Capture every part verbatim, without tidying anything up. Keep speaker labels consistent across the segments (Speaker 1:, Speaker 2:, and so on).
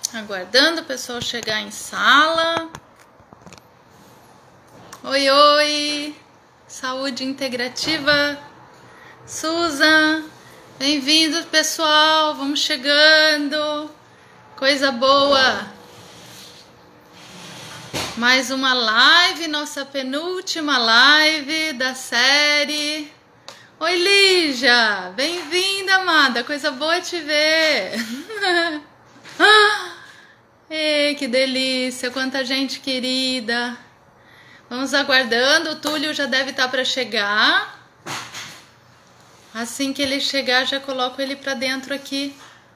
Speaker 1: Aguardando o pessoal chegar em sala. Oi, oi! Saúde integrativa. Susan, bem-vindos, pessoal. Vamos chegando. Coisa boa. Mais uma live, nossa penúltima live da série. Oi, Lígia! Bem-vinda, amada. Coisa boa te ver. Ei, que delícia, quanta gente querida. Vamos aguardando, o Túlio já deve estar para chegar. Assim que ele chegar, já coloco ele para dentro aqui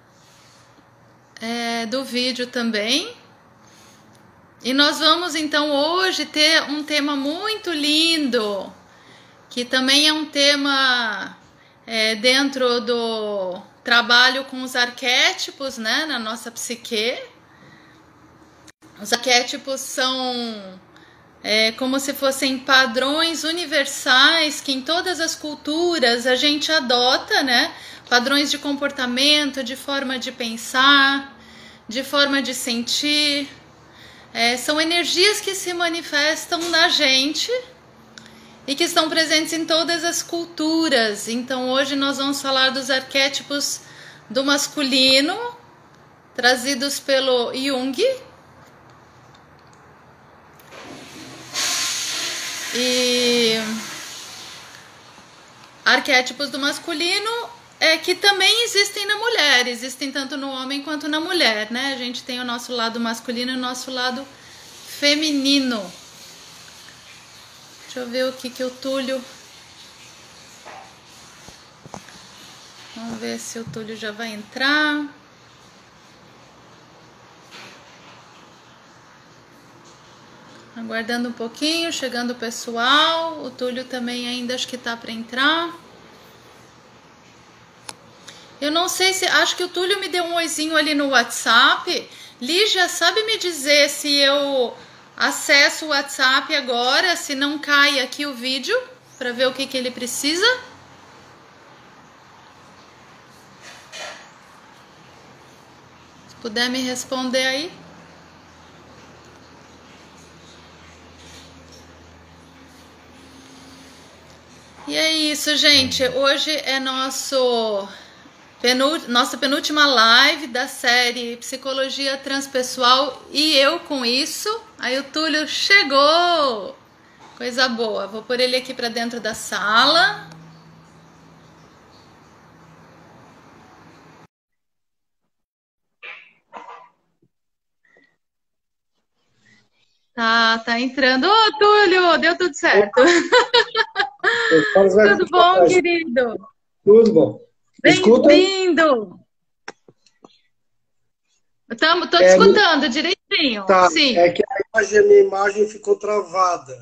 Speaker 1: é, do vídeo também. E nós vamos então hoje ter um tema muito lindo, que também é um tema é, dentro do trabalho com os arquétipos, né, na nossa psique. Os arquétipos são é, como se fossem padrões universais que em todas as culturas a gente adota, né? Padrões de comportamento, de forma de pensar, de forma de sentir. É, são energias que se manifestam na gente e que estão presentes em todas as culturas. Então hoje nós vamos falar dos arquétipos do masculino, trazidos pelo Jung. E arquétipos do masculino é que também existem na mulher, existem tanto no homem quanto na mulher, né? A gente tem o nosso lado masculino e o nosso lado feminino. Deixa eu ver o que que o Túlio... Vamos ver se o Túlio já vai entrar. Aguardando um pouquinho, chegando o pessoal. O Túlio também ainda acho que tá para entrar. Eu não sei se... Acho que o Túlio me deu um oizinho ali no WhatsApp. Lígia, sabe me dizer se eu acesso o WhatsApp agora, se não cai aqui o vídeo, para ver o que que ele precisa? Se puder me responder aí. E é isso, gente. Hoje é nosso penú... nossa penúltima live da série Psicologia Transpessoal e eu com isso. Aí o Túlio chegou! Coisa boa. Vou pôr ele aqui para dentro da sala. Tá, tá entrando. Ô, Túlio, deu tudo certo. Tudo bom, querido?
Speaker 2: Tudo bom.
Speaker 1: Bem-vindo. Estamos, tô te
Speaker 2: é,
Speaker 1: escutando direitinho.
Speaker 2: Tá,
Speaker 1: sim.
Speaker 2: É que a imagem, a minha imagem ficou travada.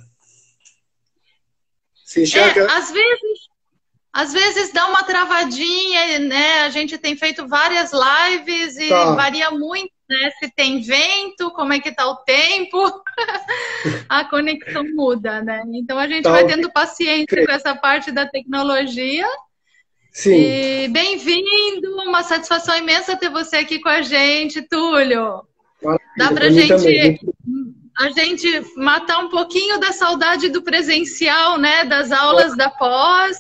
Speaker 2: Você enxerga?
Speaker 1: É, às vezes, às vezes dá uma travadinha, né? A gente tem feito várias lives e
Speaker 2: Tá.
Speaker 1: varia muito, né? Se tem vento, como é que tá o tempo, a conexão muda, né? Então a gente
Speaker 2: Tá,
Speaker 1: vai
Speaker 2: ok.
Speaker 1: tendo paciência com essa parte da tecnologia.
Speaker 2: Sim.
Speaker 1: E bem-vindo, uma satisfação imensa ter você aqui com a gente, Túlio.
Speaker 2: Maravilha,
Speaker 1: Dá pra
Speaker 2: pra mim
Speaker 1: gente,
Speaker 2: também.
Speaker 1: a gente matar um pouquinho da saudade do presencial, né? Das aulas da pós.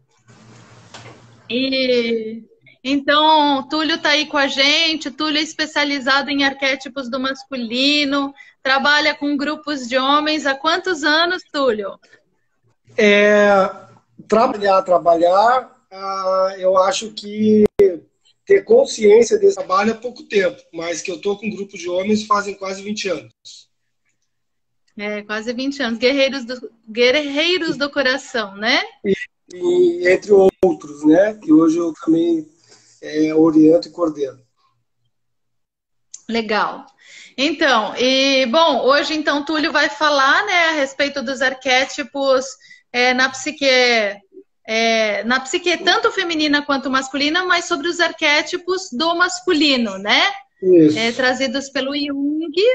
Speaker 1: E então, Túlio tá aí com a gente. Túlio é especializado em arquétipos do masculino, trabalha com grupos de homens. Há quantos anos, Túlio?
Speaker 2: É, trabalhar, trabalhar, ah, eu acho que ter consciência desse trabalho é pouco tempo, mas que eu tô com um grupo de homens fazem quase vinte anos.
Speaker 1: É, quase vinte anos. Guerreiros do, guerreiros do coração, né?
Speaker 2: E, e entre outros, né? E hoje eu também é, oriento e coordeno.
Speaker 1: Legal. Então, e bom, hoje então Túlio vai falar, né, a respeito dos arquétipos é, na psique, é, na psique tanto feminina quanto masculina, mas sobre os arquétipos do masculino, né?
Speaker 2: Isso.
Speaker 1: É, trazidos pelo Jung.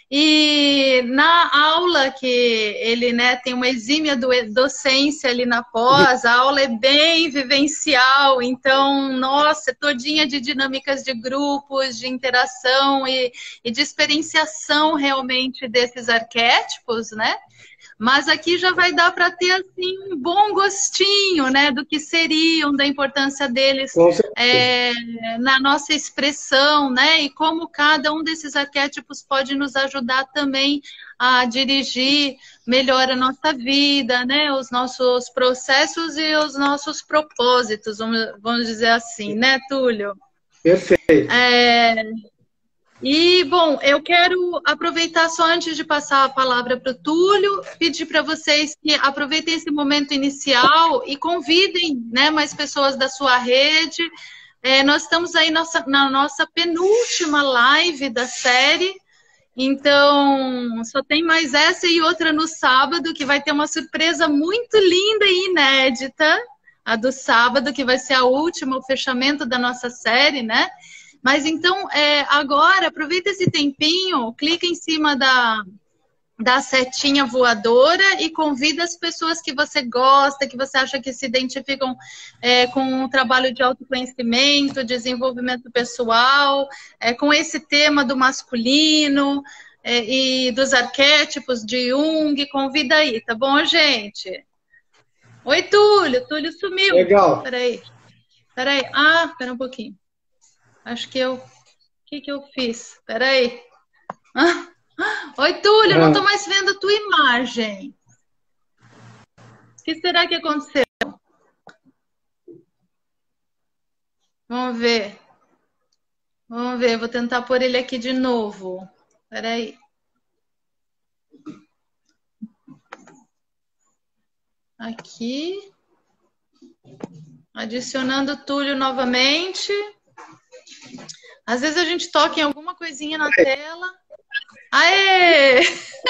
Speaker 1: E na aula que ele, né, tem uma exímia do- docência ali na pós, a aula é bem vivencial, então, nossa, é todinha de dinâmicas de grupos, de interação e, e de experienciação realmente desses arquétipos, né? Mas aqui já vai dar para ter assim um bom gostinho, né, do que seriam, da importância deles
Speaker 2: Com certeza.
Speaker 1: é, na nossa expressão, né, e como cada um desses arquétipos pode nos ajudar também a dirigir melhor a nossa vida, né, os nossos processos e os nossos propósitos, vamos, vamos dizer assim, né, Túlio?
Speaker 2: Perfeito.
Speaker 1: É, e, bom, eu quero aproveitar só antes de passar a palavra para o Túlio, pedir para vocês que aproveitem esse momento inicial e convidem, né, mais pessoas da sua rede. É, nós estamos aí nossa, na nossa penúltima live da série, então só tem mais essa e outra no sábado, que vai ter uma surpresa muito linda e inédita, a do sábado, que vai ser a última, o fechamento da nossa série, né? Mas então, é, agora, aproveita esse tempinho, clica em cima da, da setinha voadora e convida as pessoas que você gosta, que você acha que se identificam é, com o trabalho de autoconhecimento, desenvolvimento pessoal, é, com esse tema do masculino é, e dos arquétipos de Jung. Convida aí, tá bom, gente? Oi, Túlio. Túlio sumiu.
Speaker 2: Legal.
Speaker 1: Peraí. Peraí. Ah, pera um pouquinho. Acho que eu... O que que eu fiz? Peraí. Ah. Oi, Túlio,
Speaker 2: Ah.
Speaker 1: não tô mais vendo a tua imagem. O que será que aconteceu? Vamos ver. Vamos ver, vou tentar pôr ele aqui de novo. Peraí. Aqui. Adicionando o Túlio novamente. Às vezes a gente toca em alguma coisinha na tela. Aê!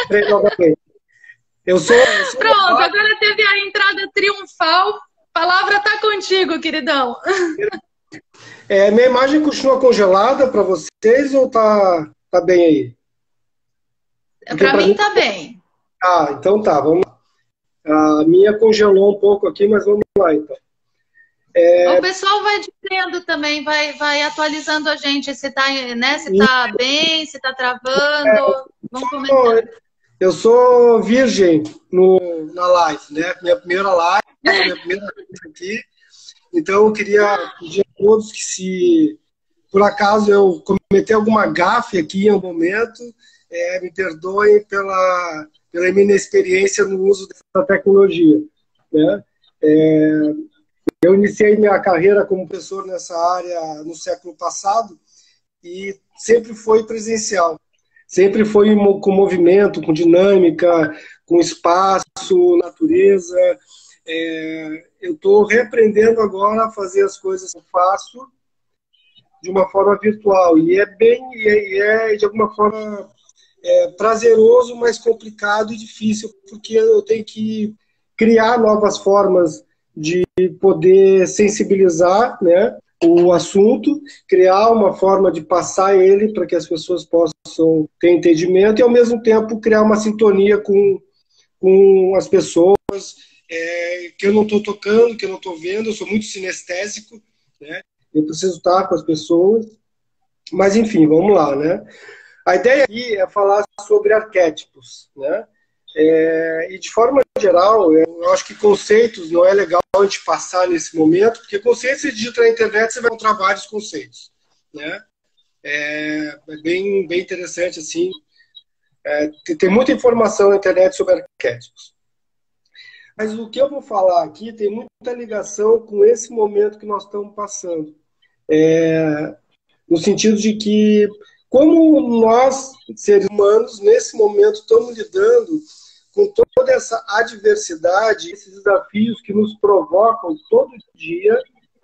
Speaker 2: Eu sou, eu sou
Speaker 1: Pronto, agora teve a entrada triunfal. A palavra tá contigo, queridão.
Speaker 2: É, minha imagem continua congelada para vocês ou tá, tá bem aí?
Speaker 1: Para mim, mim tá bem.
Speaker 2: Ah, então tá, vamos lá. A minha congelou um pouco aqui, mas vamos lá então. É...
Speaker 1: O pessoal vai dizendo também, vai, vai atualizando a gente se tá, né, se tá bem, se tá travando. É, Vamos comentar.
Speaker 2: Eu sou virgem no, na live, né? Minha primeira live, minha primeira live aqui. Então eu queria pedir a todos que, se por acaso eu cometer alguma gafe aqui em algum momento, é, me perdoem pela, pela minha inexperiência no uso dessa tecnologia, né? É, eu iniciei minha carreira como professor nessa área no século passado e sempre foi presencial. Sempre foi com movimento, com dinâmica, com espaço, natureza. É, eu estou reaprendendo agora a fazer as coisas que eu faço de uma forma virtual. E é bem, e é, de alguma forma, é, prazeroso, mas complicado e difícil, porque eu tenho que criar novas formas de poder sensibilizar, né, o assunto, criar uma forma de passar ele para que as pessoas possam ter entendimento e, ao mesmo tempo, criar uma sintonia com, com as pessoas é, que eu não estou tocando, que eu não estou vendo. Eu sou muito sinestésico, né? Eu preciso estar com as pessoas. Mas, enfim, vamos lá, né? A ideia aqui é falar sobre arquétipos, né? É, e de forma geral, eu acho que conceitos não é legal a gente passar nesse momento, porque conceitos, você digita na internet, você vai encontrar vários conceitos, né? É, é bem, bem interessante, assim. É, tem, tem muita informação na internet sobre arquétipos. Mas o que eu vou falar aqui tem muita ligação com esse momento que nós estamos passando. É, no sentido de que, como nós, seres humanos, nesse momento estamos lidando com toda essa adversidade, esses desafios que nos provocam todo dia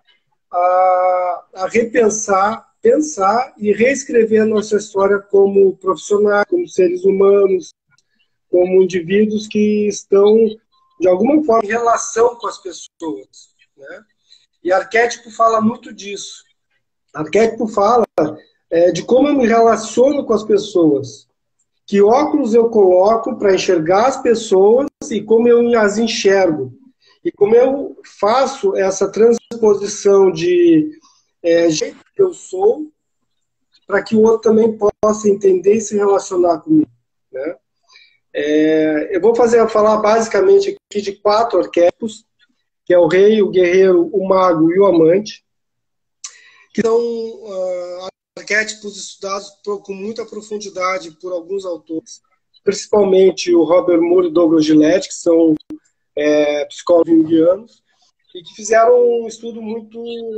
Speaker 2: a, a repensar, pensar e reescrever a nossa história como profissionais, como seres humanos, como indivíduos que estão, de alguma forma, em relação com as pessoas, né? E arquétipo fala muito disso. Arquétipo fala é, de como eu me relaciono com as pessoas. Que óculos eu coloco para enxergar as pessoas e como eu as enxergo. E como eu faço essa transposição de é, jeito que eu sou para que o outro também possa entender e se relacionar comigo, né? É, eu vou fazer, falar basicamente aqui de quatro arquétipos, que é o rei, o guerreiro, o mago e o amante, que são uh, arquétipos estudados por, com muita profundidade por alguns autores, principalmente o Robert Moore e Douglas Gillette, que são é, psicólogos junguianos, e que fizeram um estudo muito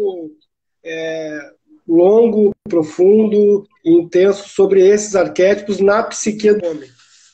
Speaker 2: é, longo, profundo e intenso sobre esses arquétipos na psique do homem.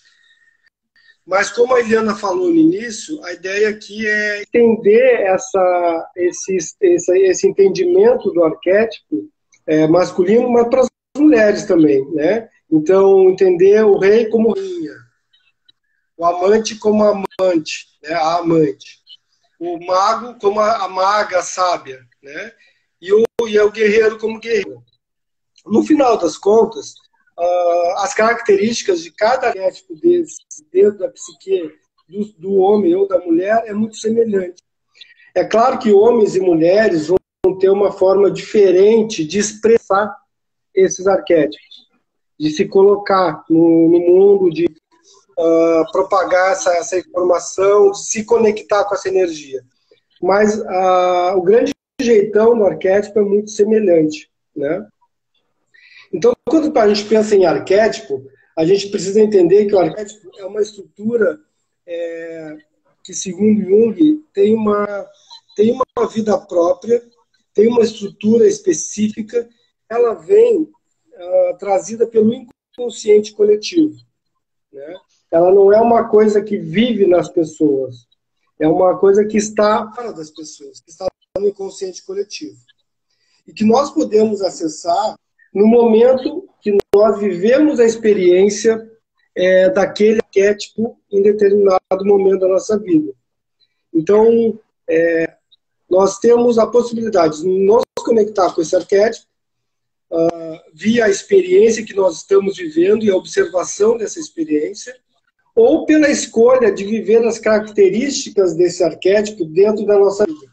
Speaker 2: Mas como a Eliana falou no início, a ideia aqui é entender essa, esse, esse, esse entendimento do arquétipo é, masculino, mas para as mulheres também, né? Então, entender o rei como rainha, o amante como amante, né? A amante, o mago como a, a maga a sábia, né? E o, e o guerreiro como guerreiro. No final das contas, Uh, as características de cada arquétipo desses dentro da psique do, do homem ou da mulher é muito semelhante. É claro que homens e mulheres vão ter uma forma diferente de expressar esses arquétipos, de se colocar no, no mundo, de uh, propagar essa, essa informação, de se conectar com essa energia. Mas uh, o grande jeitão do arquétipo é muito semelhante, né? Então, quando a gente pensa em arquétipo, a gente precisa entender que o arquétipo é uma estrutura é, que, segundo Jung, tem uma, tem uma vida própria, tem uma estrutura específica, ela vem uh, trazida pelo inconsciente coletivo, né? Ela não é uma coisa que vive nas pessoas, é uma coisa que está fora das pessoas, que está no inconsciente coletivo. E que nós podemos acessar no momento que nós vivemos a experiência é, daquele arquétipo em determinado momento da nossa vida. Então, é, nós temos a possibilidade de nos conectar com esse arquétipo uh, via a experiência que nós estamos vivendo e a observação dessa experiência, ou pela escolha de viver as características desse arquétipo dentro da nossa vida.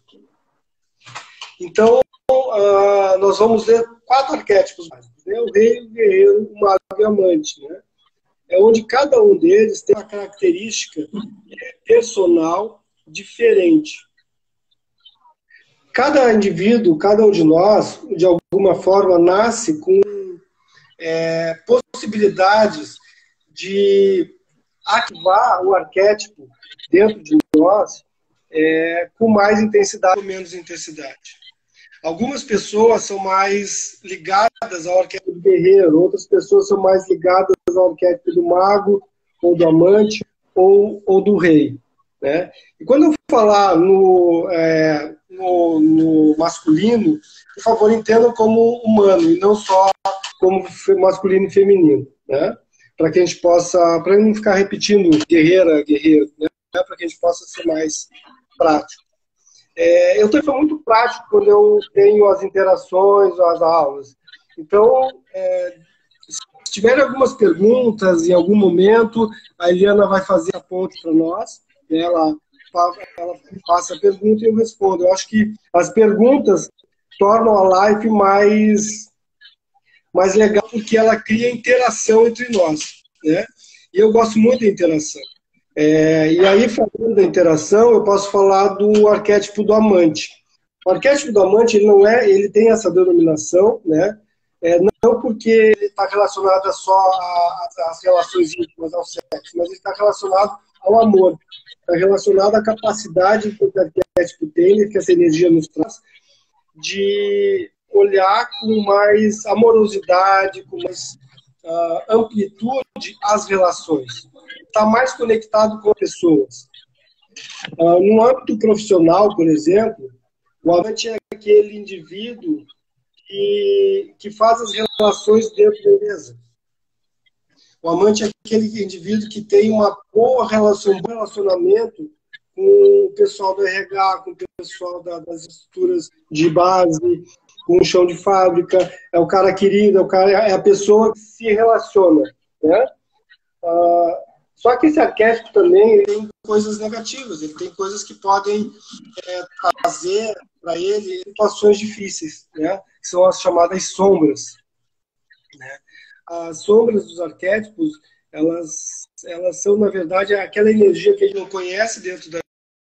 Speaker 2: Então, uh, nós vamos ver quatro arquétipos básicos, né? O rei, o guerreiro, o mago e o amante, né? É onde cada um deles tem uma característica personal diferente. Cada indivíduo, cada um de nós, de alguma forma, nasce com é, possibilidades de ativar o arquétipo dentro de nós é, com mais intensidade ou menos intensidade. Algumas pessoas são mais ligadas ao arquétipo do guerreiro, outras pessoas são mais ligadas ao arquétipo do mago, ou do amante, ou, ou do rei, né? E quando eu falar no, é, no, no masculino, por favor, entendam como humano, e não só como masculino e feminino, né? Para que a gente possa, para não ficar repetindo guerreira, guerreiro, né? Para que a gente possa ser mais prático. É, eu sou muito prático quando eu tenho as interações, as aulas. Então, é, se tiverem algumas perguntas em algum momento, a Eliana vai fazer a ponte para nós. Ela, ela passa a pergunta e eu respondo. Eu acho que as perguntas tornam a live mais, mais legal, porque ela cria interação entre nós, né? E eu gosto muito da interação. É, e aí, falando da interação, eu posso falar do arquétipo do amante. O arquétipo do amante, ele não é, ele tem essa denominação, né? É, não porque ele está relacionado só às relações íntimas, ao sexo, mas ele está relacionado ao amor. Está relacionado à capacidade que o arquétipo tem, que essa energia nos traz, de olhar com mais amorosidade, com mais uh, amplitude as relações. Está mais conectado com pessoas. Uh, no âmbito profissional, por exemplo, o amante é aquele indivíduo que, que faz as relações dentro da empresa. O amante é aquele indivíduo que tem uma boa relação, um bom relacionamento com o pessoal do R H, com o pessoal da, das estruturas de base, com o chão de fábrica. É o cara querido, é, o cara, é a pessoa que se relaciona, né? Uh, só que esse arquétipo também ele tem coisas negativas, ele tem coisas que podem é, trazer para ele situações difíceis, né? Que são as chamadas sombras. Né? As sombras dos arquétipos, elas, elas são, na verdade, aquela energia que a gente não conhece dentro da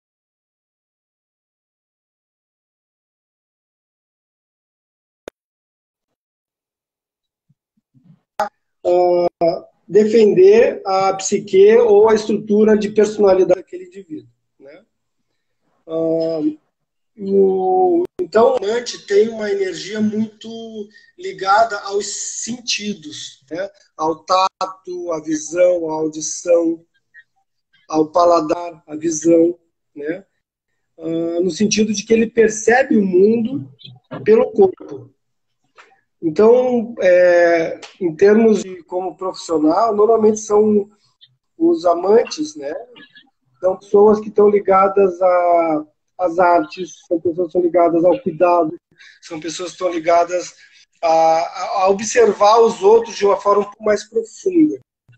Speaker 2: Uh, defender a psique ou a estrutura de personalidade daquele indivíduo. Né? Uh, o, então, o amante tem uma energia muito ligada aos sentidos, né? Ao tato, à visão, à audição, ao paladar, à visão, né? Uh, no sentido de que ele percebe o mundo pelo corpo. Então, é, em termos de como profissional, normalmente são os amantes, né? São pessoas que estão ligadas a, às artes, são pessoas que estão ligadas ao cuidado, são pessoas que estão ligadas a, a observar os outros de uma forma um pouco mais profunda.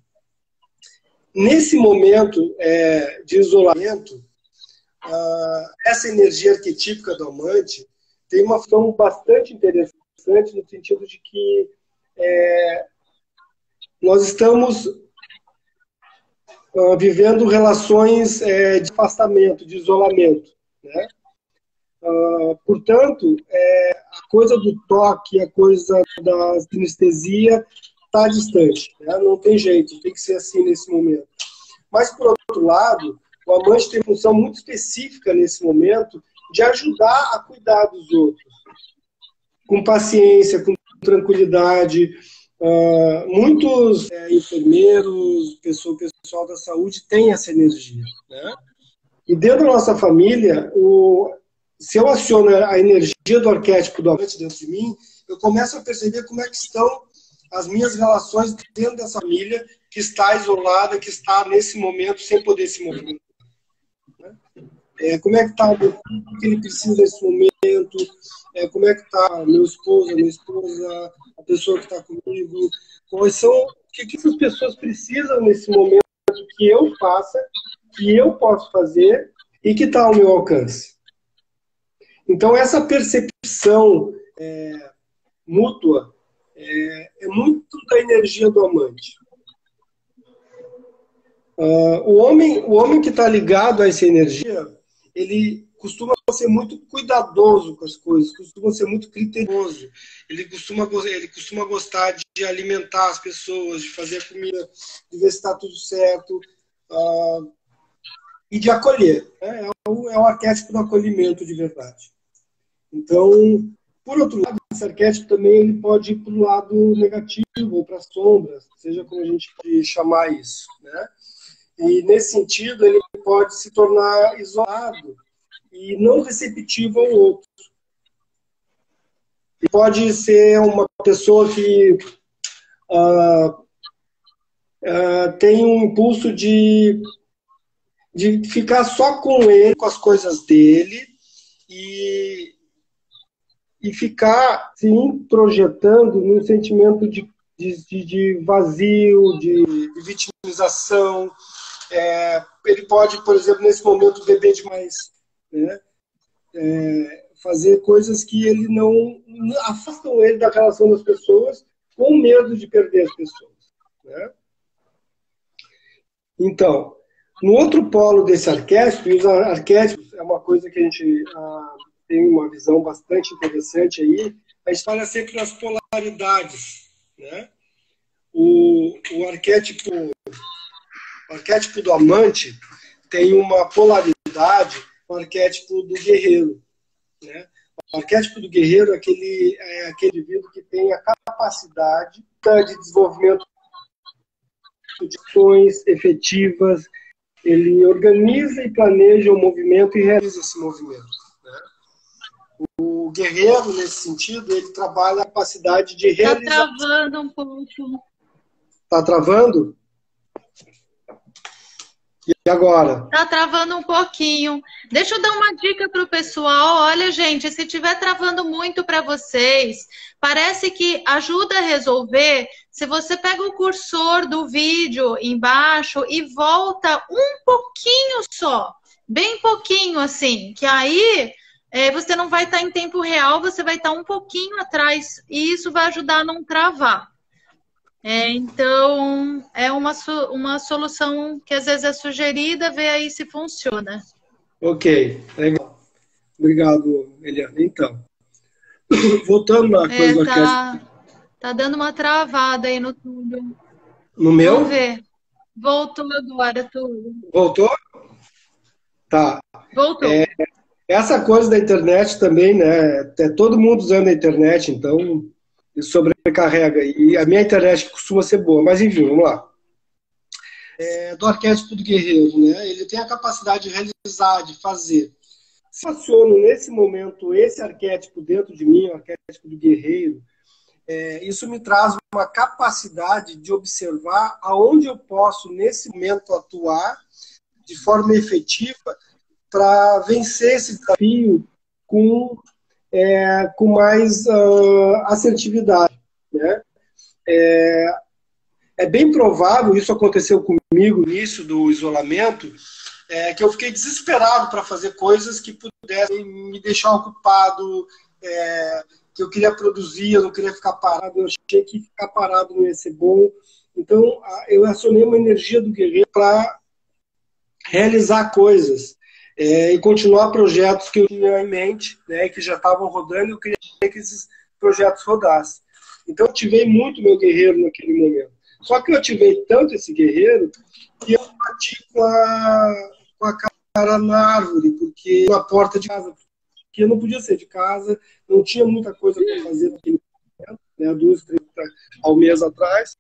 Speaker 2: Nesse momento é, de isolamento, uh, essa energia arquetípica do amante tem uma função bastante interessante, no sentido de que é, nós estamos uh, vivendo relações é, de afastamento, de isolamento. Né? Uh, portanto, é, a coisa do toque, a coisa da sinestesia está distante. Né? Não tem jeito, tem que ser assim nesse momento. Mas, por outro lado, o amante tem função muito específica nesse momento de ajudar a cuidar dos outros. Com paciência, com tranquilidade. Uh, muitos é, enfermeiros, pessoal, pessoal da saúde tem essa energia. Né? E dentro da nossa família, o, se eu aciono a energia do arquétipo do amante dentro de mim, eu começo a perceber como é que estão as minhas relações dentro dessa família que está isolada, que está nesse momento sem poder se movimentar. Né? É, como é que está o meu filho, o que ele precisa nesse momento, é, como é que está meu esposo, minha esposa, a pessoa que está comigo, quais são, o que, que essas pessoas precisam nesse momento que eu faça, que eu posso fazer e que está ao meu alcance. Então, essa percepção é, mútua é, é muito da energia do amante. Uh, o homem, o homem que está ligado a essa energia, ele costuma ser muito cuidadoso com as coisas, costuma ser muito criterioso. Ele costuma, ele costuma gostar de alimentar as pessoas, de fazer a comida, de ver se está tudo certo, uh, e de acolher. Né? É, o, é o arquétipo do acolhimento de verdade. Então, por outro lado, esse arquétipo também ele pode ir para o lado negativo, ou para as sombras, seja como a gente pode chamar isso. Né? E, nesse sentido, ele pode se tornar isolado e não receptivo ao outro. Ele pode ser uma pessoa que uh, uh, tem um impulso de, de ficar só com ele, com as coisas dele, e, e ficar se introjetando num sentimento de, de, de vazio, de, de vitimização. É, ele pode, por exemplo, nesse momento, beber demais, né? É, fazer coisas que ele não afastam ele da relação das pessoas, com medo de perder as pessoas. Né? Então, no outro polo desse arquétipo, e os arquétipos é uma coisa que a gente ah, tem uma visão bastante interessante aí, a gente fala sempre nas polaridades. Né? O, o arquétipo O arquétipo do amante tem uma polaridade, o arquétipo do guerreiro. Né? O arquétipo do guerreiro é aquele, é aquele indivíduo que tem a capacidade de desenvolvimento de ações efetivas, ele organiza e planeja o movimento e realiza esse movimento. Né? O guerreiro, nesse sentido, ele trabalha a capacidade de realizar...
Speaker 1: Está travando um pouco.
Speaker 2: Está travando? E agora?
Speaker 1: Tá travando um pouquinho. Deixa eu dar uma dica para o pessoal. Olha, gente, se estiver travando muito para vocês, parece que ajuda a resolver se você pega o cursor do vídeo embaixo e volta um pouquinho só, bem pouquinho assim, que aí é, você não vai estar em tempo real, você vai estar um pouquinho atrás, e isso vai ajudar a não travar. É, então, é uma, uma solução que às vezes é sugerida, ver aí se funciona.
Speaker 2: Ok, legal. Obrigado, Eliana. Então, voltando na coisa
Speaker 1: é,
Speaker 2: do
Speaker 1: tá,
Speaker 2: orquestra.
Speaker 1: tá dando uma travada aí no tudo.
Speaker 2: No meu?
Speaker 1: Vamos ver. Voltou agora tudo.
Speaker 2: Voltou? Tá.
Speaker 1: Voltou.
Speaker 2: É, essa coisa da internet também, né? É todo mundo usando a internet, então isso sobrecarrega. E a minha internet costuma ser boa, mas enfim, vamos lá. É, do arquétipo do guerreiro, né? Ele tem a capacidade de realizar, de fazer. Se eu aciono nesse momento esse arquétipo dentro de mim, o arquétipo do guerreiro, é, isso me traz uma capacidade de observar aonde eu posso, nesse momento, atuar de forma efetiva para vencer esse desafio com, é, com mais uh, assertividade, né? É, é bem provável, isso aconteceu comigo no início do isolamento, é, que eu fiquei desesperado para fazer coisas que pudessem me deixar ocupado, é, que eu queria produzir, eu não queria ficar parado, eu achei que ficar parado não ia ser bom. Então, eu acionei uma energia do guerreiro para realizar coisas é, e continuar projetos que eu tinha em mente, né, que já estavam rodando, e eu queria que esses projetos rodassem. Então, eu ativei muito meu guerreiro naquele momento. Só que eu ativei tanto esse guerreiro que eu bati com a, com a cara na árvore, porque na porta de casa, porque eu não podia sair de casa, não tinha muita coisa para fazer naquele momento, né, duas, três ao mês atrás.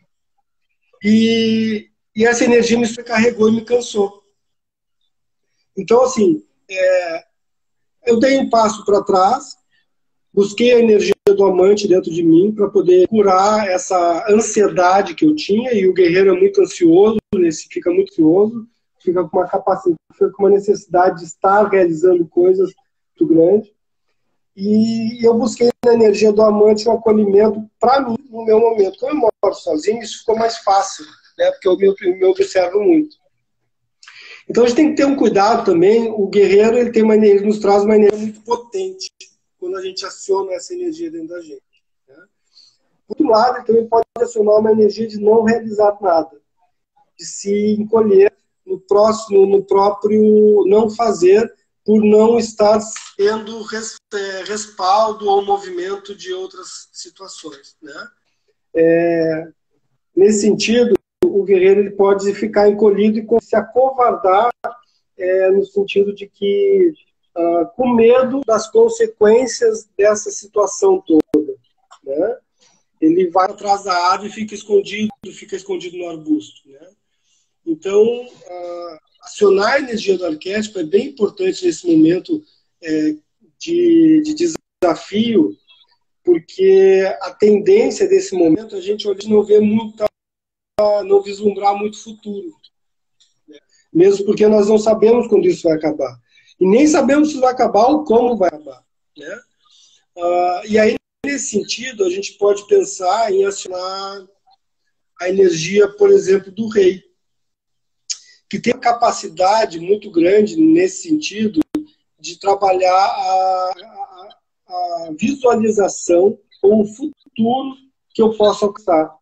Speaker 2: E, e essa energia me sobrecarregou e me cansou. Então, assim, é, eu dei um passo para trás, busquei a energia do amante dentro de mim para poder curar essa ansiedade que eu tinha, e o guerreiro é muito ansioso, nesse, fica muito ansioso, fica com uma capacidade, fica com uma necessidade de estar realizando coisas muito grande. E eu busquei na energia do amante um acolhimento para mim no meu momento. Como eu moro sozinho, isso ficou mais fácil, né? Porque eu me, me observo muito. Então a gente tem que ter um cuidado também. O guerreiro ele tem uma energia, ele nos traz uma energia muito potente quando a gente aciona essa energia dentro da gente, né? Por outro lado, ele também pode acionar uma energia de não realizar nada, de se encolher no próximo, no próprio não fazer, por não estar tendo res, é, respaldo ou movimento de outras situações, né? É, nesse sentido, o guerreiro ele pode ficar encolhido e se acovardar, é, no sentido de que uh, com medo das consequências dessa situação toda, né? Ele vai atrás da árvore e fica escondido, fica escondido no arbusto, né? Então, uh, acionar a energia do arquétipo é bem importante nesse momento é, de, de desafio, porque a tendência desse momento, a gente hoje não vê muita, não vislumbrar muito futuro, né? Mesmo porque nós não sabemos quando isso vai acabar. E nem sabemos se vai acabar ou como vai acabar, né? Uh, e aí, nesse sentido, a gente pode pensar em acionar a energia, por exemplo, do rei, que tem uma capacidade muito grande nesse sentido de trabalhar a, a, a visualização ou o futuro que eu posso alcançar.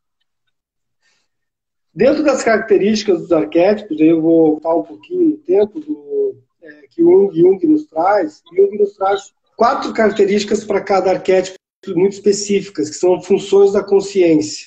Speaker 2: Dentro das características dos arquétipos, eu vou falar um pouquinho no tempo do, é, que o Jung, Jung nos traz. Jung nos traz quatro características para cada arquétipo muito específicas, que são funções da consciência.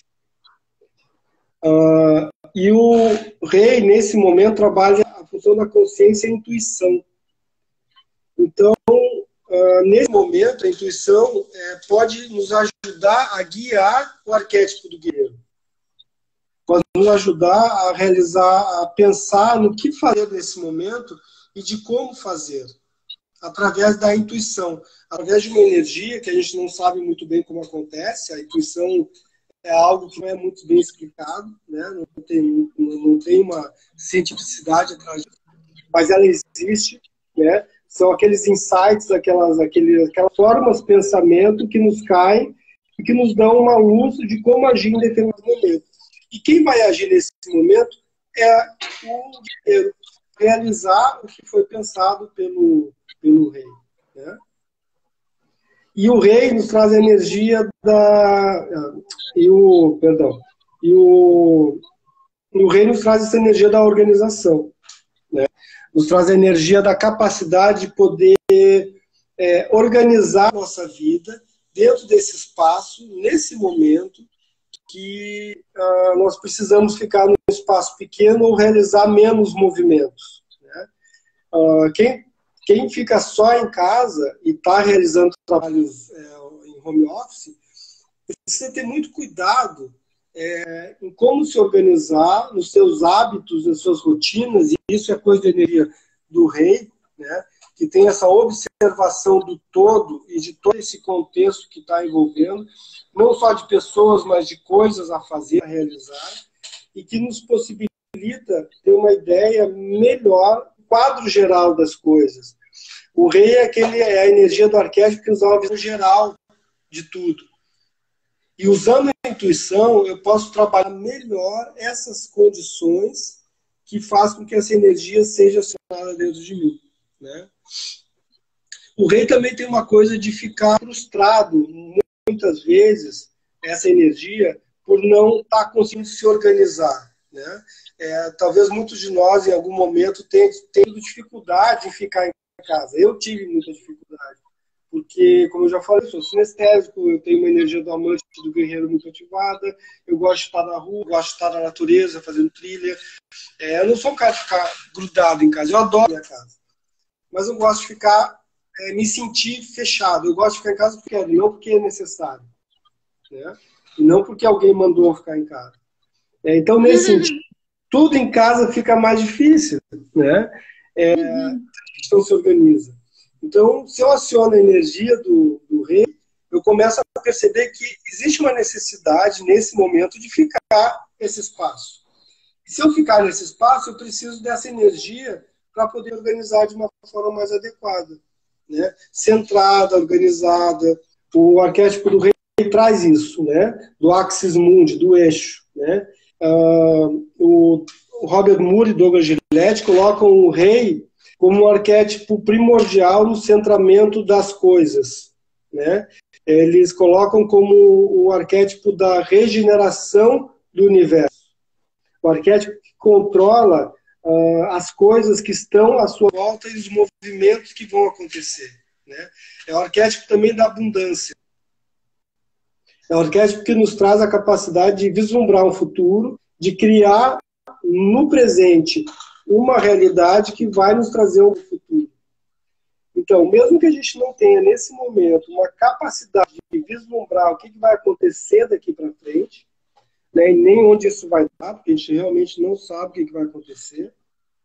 Speaker 2: Uh, e o rei, nesse momento, trabalha a função da consciência e a intuição. Então, uh, nesse momento, a intuição é, pode nos ajudar a guiar o arquétipo do guerreiro. Pode nos ajudar a realizar, a pensar no que fazer nesse momento e de como fazer, através da intuição, através de uma energia que a gente não sabe muito bem como acontece. A intuição é algo que não é muito bem explicado, né? Não tem, não tem uma cientificidade atrás disso, mas ela existe, né? São aqueles insights, aquelas, aqueles, aquelas formas de pensamento que nos caem e que nos dão uma luz de como agir em determinado momento. E quem vai agir nesse momento é o guerreiro, realizar o que foi pensado pelo, pelo rei, né? E o rei nos traz a energia da... E o, perdão. E o, e o rei nos traz essa energia da organização, né? Nos traz a energia da capacidade de poder é, organizar a nossa vida dentro desse espaço, nesse momento, que uh, nós precisamos ficar num espaço pequeno ou realizar menos movimentos, né? Uh, quem, quem fica só em casa e está realizando trabalhos é, em home office, precisa ter muito cuidado é, em como se organizar, nos seus hábitos, nas suas rotinas, e isso é coisa da energia do rei, né? Que tem essa observação do todo e de todo esse contexto que está envolvendo, não só de pessoas, mas de coisas a fazer, a realizar, e que nos possibilita ter uma ideia melhor, quadro geral das coisas. O rei é, aquele, é a energia do arquétipo que nos dá uma visão geral de tudo. E usando a intuição, eu posso trabalhar melhor essas condições que fazem com que essa energia seja acionada dentro de mim, né? O rei também tem uma coisa de ficar frustrado, muitas vezes, essa energia, por não estar conseguindo se organizar, né? É, talvez muitos de nós, em algum momento, tenham, tenham dificuldade em ficar em casa. Eu tive muita dificuldade, porque, como eu já falei, eu sou sinestésico, eu tenho uma energia do amante do guerreiro muito ativada, eu gosto de estar na rua, gosto de estar na natureza, fazendo trilha. É, eu não sou um cara de ficar grudado em casa, eu adoro a minha casa. Mas eu gosto de ficar, é, me sentir fechado. Eu gosto de ficar em casa porque quero, não porque é necessário, né? E não porque alguém mandou ficar em casa. É, então, nesse sentido, tudo em casa fica mais difícil, né? É, a gente não se organiza. Então, se eu aciono a energia do, do rei, eu começo a perceber que existe uma necessidade, nesse momento, de ficar nesse espaço. E se eu ficar nesse espaço, eu preciso dessa energia para poder organizar de uma forma mais adequada, né? Centrada, organizada. O arquétipo do rei traz isso, né? Do axis mundi, do eixo, né? Uh, o Robert Moore e Douglas Gillette colocam o rei como um arquétipo primordial no centramento das coisas, né? Eles colocam como o arquétipo da regeneração do universo. O arquétipo que controla uh, as coisas que estão à sua volta e os movimentos que vão acontecer, né? É o arquétipo também da abundância. É o arquétipo que nos traz a capacidade de vislumbrar um futuro, de criar no presente uma realidade que vai nos trazer um futuro. Então, mesmo que a gente não tenha, nesse momento, uma capacidade de vislumbrar o que vai acontecer daqui para frente, né, e nem onde isso vai dar, porque a gente realmente não sabe o que vai acontecer,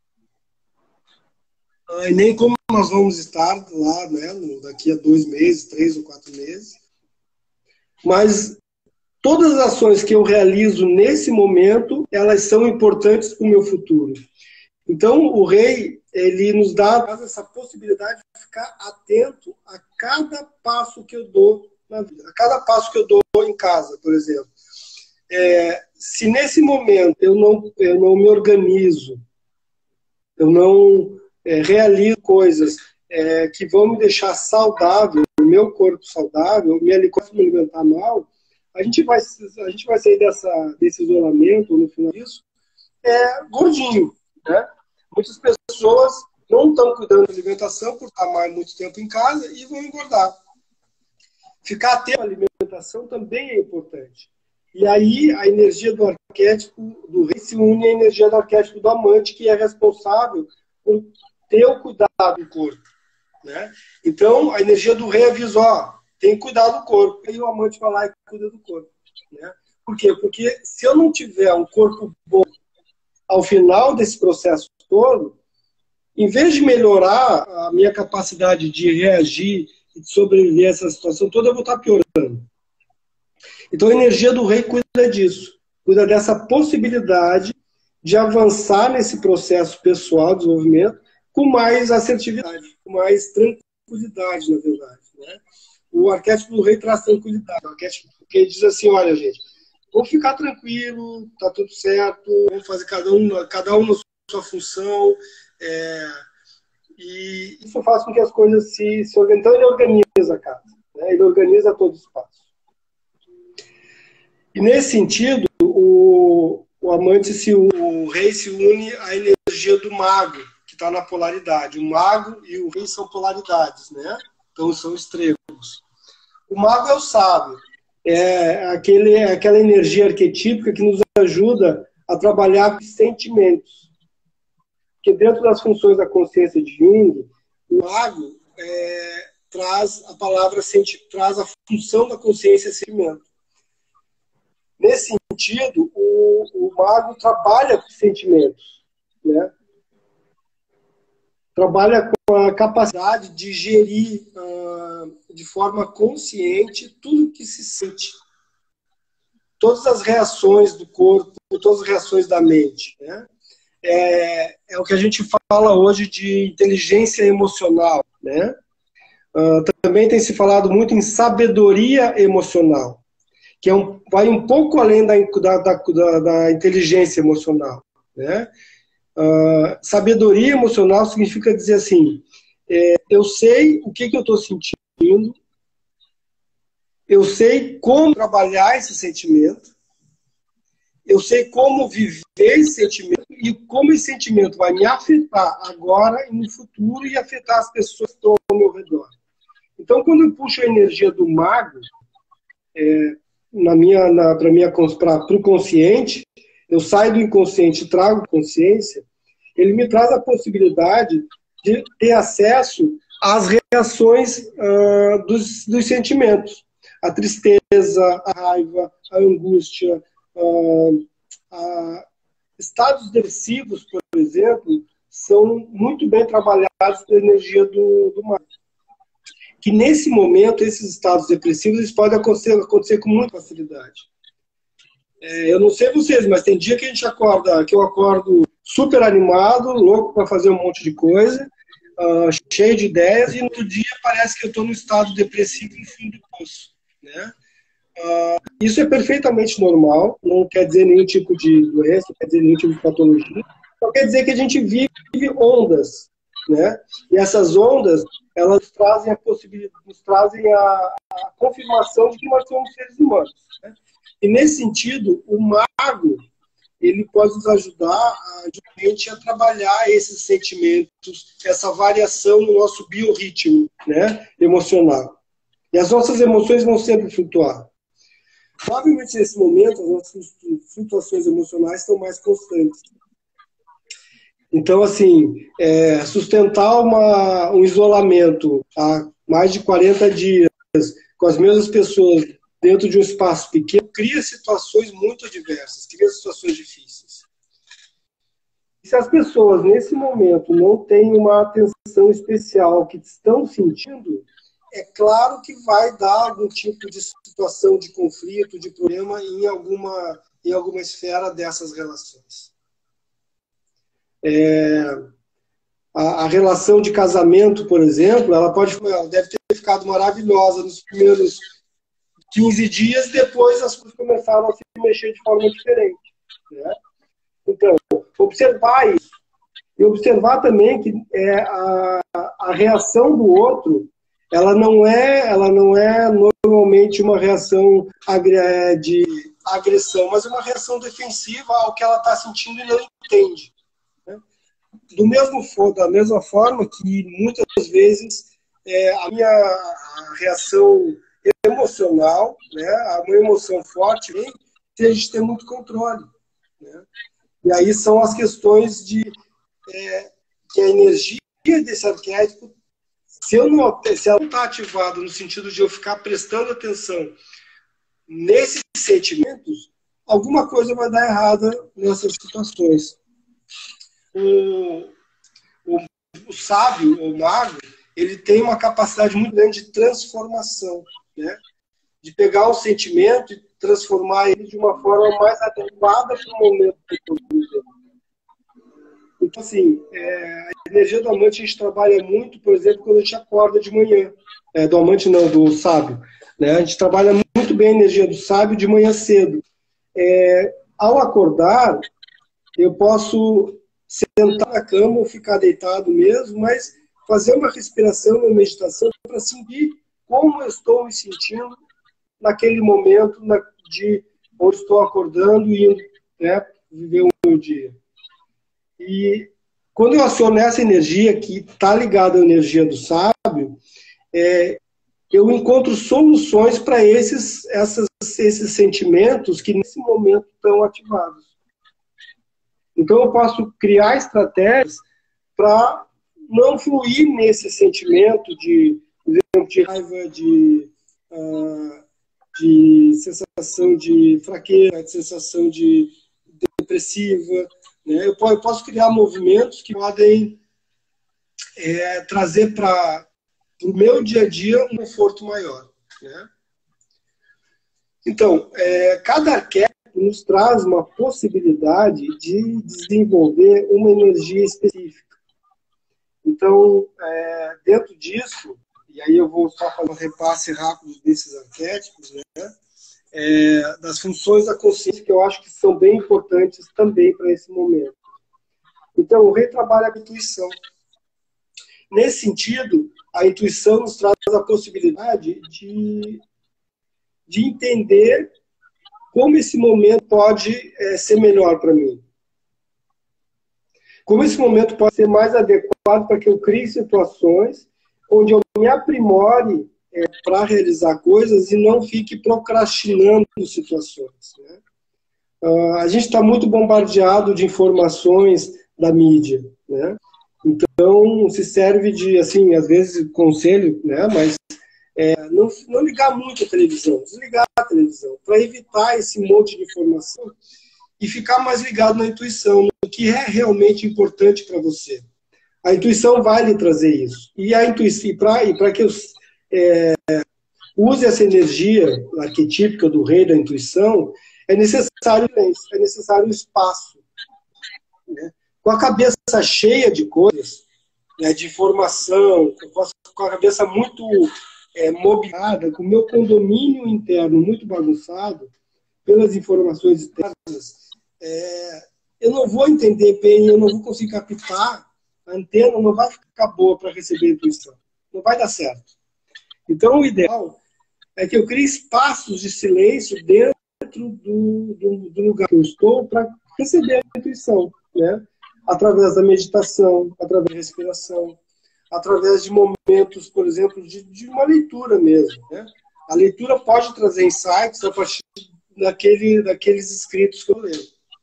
Speaker 2: e nem como nós vamos estar lá, né, daqui a dois meses, três ou quatro meses. Mas todas as ações que eu realizo nesse momento, elas são importantes para o meu futuro. Então, o rei, ele nos dá essa possibilidade de ficar atento a cada passo que eu dou na vida, a cada passo que eu dou em casa, por exemplo. É, se nesse momento eu não, eu não me organizo, eu não é, realizo coisas é, que vão me deixar saudável, o meu corpo saudável, me alimentar mal, a gente vai, a gente vai sair dessa, desse isolamento, no final disso, é, gordinho, né? Muitas pessoas não estão cuidando da alimentação por estar mais muito tempo em casa e vão engordar. Ficar atento à alimentação também é importante. E aí a energia do arquétipo do rei se une à energia do arquétipo do amante, que é responsável por ter o cuidado do corpo, né? Então, a energia do rei avisa, ó, tem que cuidar do corpo. E o amante vai lá e cuida do corpo, né? Por quê? Porque se eu não tiver um corpo bom ao final desse processo todo, em vez de melhorar a minha capacidade de reagir e de sobreviver a essa situação toda, eu vou estar piorando. Então a energia do rei cuida disso, cuida dessa possibilidade de avançar nesse processo pessoal de desenvolvimento com mais assertividade, com mais tranquilidade, na verdade, né? O arquétipo do rei traz tranquilidade, o arquétipo porque ele diz assim, olha, gente, vamos ficar tranquilo, tá tudo certo, vamos fazer cada um, cada um na sua função, é, e isso faz com que as coisas se, se organizem. Então ele organiza a casa, né? Ele organiza todo o espaço. E nesse sentido, o, o amante, se o, o rei se une à energia do mago, que está na polaridade. O mago e o rei são polaridades, né? Então são extremos. O mago é o sábio, é aquele, aquela energia arquetípica que nos ajuda a trabalhar com sentimentos. Porque dentro das funções da consciência de Jung, o mago é, traz a palavra, traz a função da consciência sentimento. Nesse sentido, o, o mago trabalha com sentimentos, né? Trabalha com a capacidade de gerir uh, de forma consciente tudo que se sente. Todas as reações do corpo, todas as reações da mente, né? É, é o que a gente fala hoje de inteligência emocional, né? Uh, também tem se falado muito em sabedoria emocional, que é um, vai um pouco além da, da, da, da inteligência emocional, né? Uh, sabedoria emocional significa dizer assim, é, eu sei o que, que eu estou sentindo, eu sei como trabalhar esse sentimento, eu sei como viver esse sentimento e como esse sentimento vai me afetar agora e no futuro e afetar as pessoas que estão ao meu redor. Então, quando eu puxo a energia do mago, é, na minha, na, para minha, para o consciente, eu saio do inconsciente e trago consciência, ele me traz a possibilidade de ter acesso às reações uh, dos, dos sentimentos. A tristeza, a raiva, a angústia, uh, uh, estados depressivos, por exemplo, são muito bem trabalhados pela energia do, do mago. Que nesse momento, esses estados depressivos eles podem acontecer, acontecer com muita facilidade. É, eu não sei vocês, mas tem dia que a gente acorda, que eu acordo super animado, louco para fazer um monte de coisa, uh, cheio de ideias, e no outro dia parece que eu estou no estado depressivo no fundo do poço, né? Uh, isso é perfeitamente normal, não quer dizer nenhum tipo de doença, não quer dizer nenhum tipo de patologia, só quer dizer que a gente vive ondas, né? E essas ondas, elas trazem a possibilidade, nos trazem a, a confirmação de que nós somos seres humanos, né? E nesse sentido, o mago, ele pode nos ajudar a, justamente a trabalhar esses sentimentos, essa variação no nosso biorritmo, né, emocional. E as nossas emoções vão sempre flutuar. Provavelmente, nesse momento, as nossas flutuações emocionais estão mais constantes. Então, assim, é, sustentar uma, um isolamento há mais de quarenta dias com as mesmas pessoas dentro de um espaço pequeno cria situações muito adversas, cria situações difíceis. Se as pessoas, nesse momento, não têm uma atenção especial ao que estão sentindo, é claro que vai dar algum tipo de situação de conflito, de problema em alguma, em alguma esfera dessas relações. É, a, a relação de casamento, por exemplo, ela pode, ela deve ter ficado maravilhosa nos primeiros quinze dias, depois as coisas começaram a se mexer de forma diferente, né? Então, observar isso. E observar também que é, a, a reação do outro, ela não é, ela não é normalmente uma reação de agressão, mas uma reação defensiva ao que ela está sentindo e não entende, né? Do mesmo, da mesma forma que muitas vezes é, a minha a reação emocional, né, uma emoção forte, vem se a gente tem muito controle, né? E aí são as questões de é, que a energia desse arquétipo, se, eu não, se ela não está ativada no sentido de eu ficar prestando atenção nesses sentimentos, alguma coisa vai dar errada nessas situações. O, o, o sábio, o mago, ele tem uma capacidade muito grande de transformação, né? De pegar um sentimento e transformar ele de uma forma mais adequada para o momento que eu estou vivendo. Então, assim, é, a energia do amante a gente trabalha muito, por exemplo, quando a gente acorda de manhã. É, do amante não, do sábio. né? A gente trabalha muito bem a energia do sábio de manhã cedo. É, ao acordar, eu posso sentar na cama ou ficar deitado mesmo, mas fazer uma respiração, uma meditação para sentir como eu estou me sentindo naquele momento na, de onde estou acordando e indo, né, viver o meu dia. E quando eu aciono essa energia que está ligada à energia do sábio, é, eu encontro soluções para esses, essas, esses sentimentos que nesse momento estão ativados. Então eu posso criar estratégias para não fluir nesse sentimento de, de raiva, de, uh, de sensação de fraqueza, de sensação de depressiva. Né? Eu posso criar movimentos que podem é, trazer para o meu dia a dia um conforto maior. Né? Então, é, cada arquétipo nos traz uma possibilidade de desenvolver uma energia específica. Então, é, dentro disso, e aí eu vou só fazer um repasse rápido desses arquétipos, né? É, das funções da consciência, que eu acho que são bem importantes também para esse momento. Então, o rei trabalha com a intuição. Nesse sentido, a intuição nos traz a possibilidade de, de entender como esse momento pode é, ser melhor para mim. Como esse momento pode ser mais adequado para que eu crie situações onde eu me aprimore é, para realizar coisas e não fique procrastinando situações. Né? Uh, a gente está muito bombardeado de informações da mídia. Né? Então, se serve de, assim, às vezes, conselho, né? Mas é, não, não ligar muito a televisão, desligar a televisão, para evitar esse monte de informação e ficar mais ligado na intuição, no que é realmente importante para você. A intuição vai lhe trazer isso. E a intuição, e para que eu é, use essa energia arquetípica do rei da intuição, é necessário é necessário espaço. Né? Com a cabeça cheia de coisas, né, de informação, com a cabeça muito é, mobiliada, com o meu condomínio interno muito bagunçado, pelas informações externas, é, eu não vou entender bem, eu não vou conseguir captar, a antena não vai ficar boa para receber a intuição. Não vai dar certo. Então, o ideal é que eu crie espaços de silêncio dentro do, do, do lugar que eu estou para receber a intuição, né? Através da meditação, através da respiração, através de momentos, por exemplo, de, de uma leitura mesmo. Né? A leitura pode trazer insights a partir daquele, daqueles escritos que eu leio.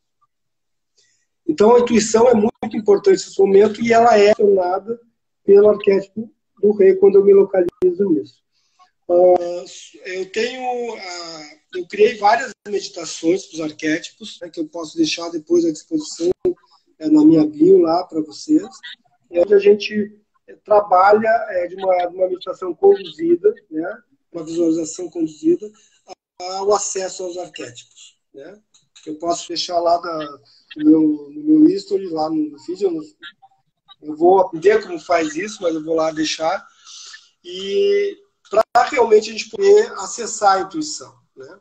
Speaker 2: Então, a intuição é muito importante nesse momento e ela é acionada pelo arquétipo do rei quando eu me localizo nisso. Uh, eu tenho, uh, eu criei várias meditações para os arquétipos, né, que eu posso deixar depois à disposição é, na minha bio lá para vocês, é onde a gente trabalha é, de, uma, de uma meditação conduzida, né, uma visualização conduzida, ao acesso aos arquétipos. Né? Eu posso deixar lá na, no, meu, no meu history, lá no, no feed, eu, não, eu vou aprender como faz isso, mas eu vou lá deixar, e para realmente a gente poder acessar a intuição. Né?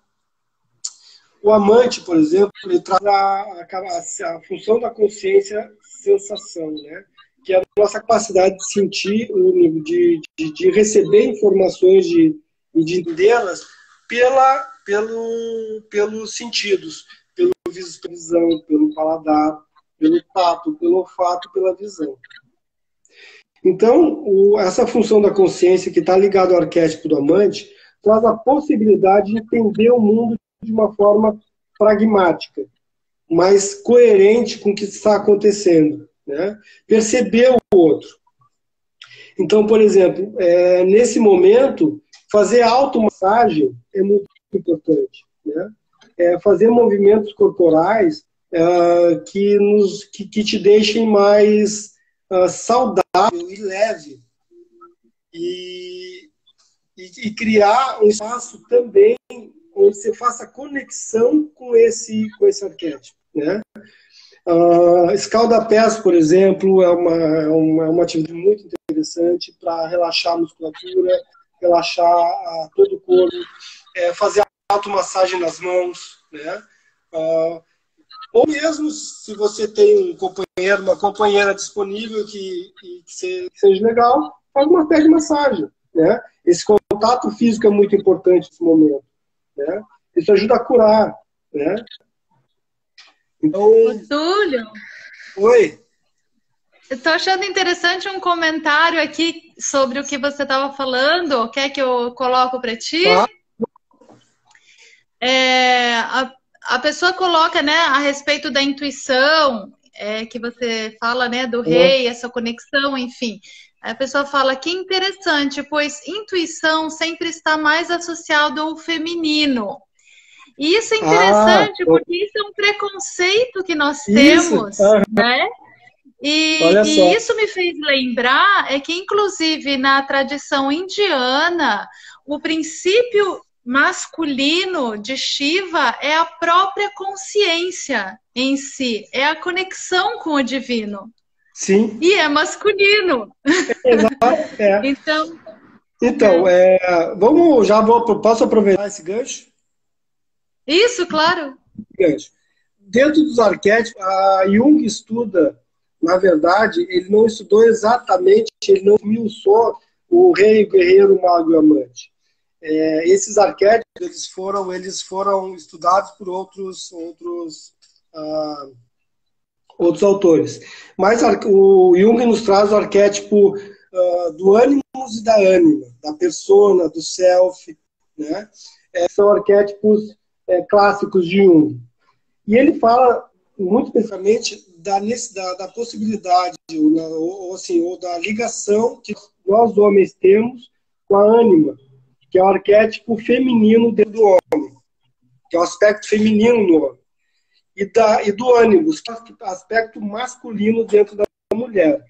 Speaker 2: O amante, por exemplo, ele traz a, a, a função da consciência sensação, né? Que é a nossa capacidade de sentir, de, de, de receber informações de, e de entendê-las pela, pelo, pelos sentidos, pela visão, pelo paladar, pelo tato, pelo olfato, pela visão. Então, o, essa função da consciência que está ligada ao arquétipo do amante traz a possibilidade de entender o mundo de uma forma pragmática, mais coerente com o que está acontecendo. Né? Perceber o outro. Então, por exemplo, é, nesse momento, fazer automassagem é muito importante. Né? É, fazer movimentos corporais é, que, nos, que, que te deixem mais é, saudável e leve. E, e, e criar um espaço também onde você faça conexão com esse, com esse arquétipo. Né? Uh, escalda-pés, por exemplo, é uma, é uma, é uma atividade muito interessante para relaxar a musculatura, relaxar a, todo o corpo, é, fazer automassagem nas mãos, né? Uh, ou mesmo se você tem um companheiro, uma companheira disponível que, que, que seja legal, faz uma pé de massagem, né? Esse contato físico é muito importante nesse momento, né? Isso ajuda a curar, né? Então,
Speaker 1: Ô, Túlio,
Speaker 2: oi.
Speaker 1: eu tô achando interessante um comentário aqui sobre o que você estava falando. Quer que eu coloco para ti?
Speaker 2: Ah.
Speaker 1: É, a, a pessoa coloca, né, a respeito da intuição, é, que você fala, né, do rei, essa conexão, enfim. A pessoa fala que interessante, pois intuição sempre está mais associado ao feminino. E isso é interessante, ah, porque isso é um preconceito que nós isso. temos, uhum. né? E, e isso me fez lembrar é que, inclusive, na tradição indiana, o princípio masculino de Shiva é a própria consciência em si, é a conexão com o divino.
Speaker 2: Sim.
Speaker 1: E é masculino.
Speaker 2: Exato. É.
Speaker 1: Então,
Speaker 2: então é. É, vamos, já vou, posso aproveitar esse gancho?
Speaker 1: Isso, claro.
Speaker 2: Gancho. Dentro dos arquétipos, a Jung estuda, na verdade, ele não estudou exatamente, ele não esmiuçou o rei, o guerreiro, o mago e o amante. É, esses arquétipos eles foram, eles foram estudados por outros, outros, ah, outros autores. Mas o Jung nos traz o arquétipo ah, do ânimos e da ânima, da persona, do self, né? É, são arquétipos é, clássicos de Jung. E ele fala muito especificamente da, da, da possibilidade, ou, ou, assim, ou da ligação que nós homens temos com a ânima, que é o arquétipo feminino dentro do homem, que é o aspecto feminino no homem, e, da, e do ânimo, o aspecto masculino dentro da mulher.